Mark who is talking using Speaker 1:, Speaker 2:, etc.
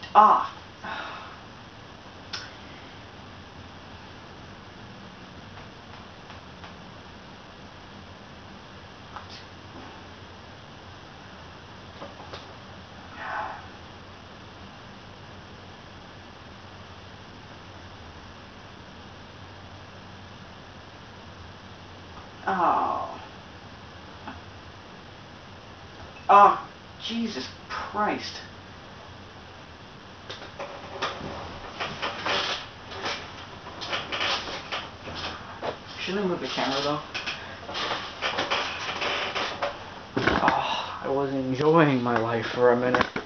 Speaker 1: Ah. Oh. Oh, Jesus Christ. Shouldn't I move the camera though? Oh, I was enjoying my life for a minute.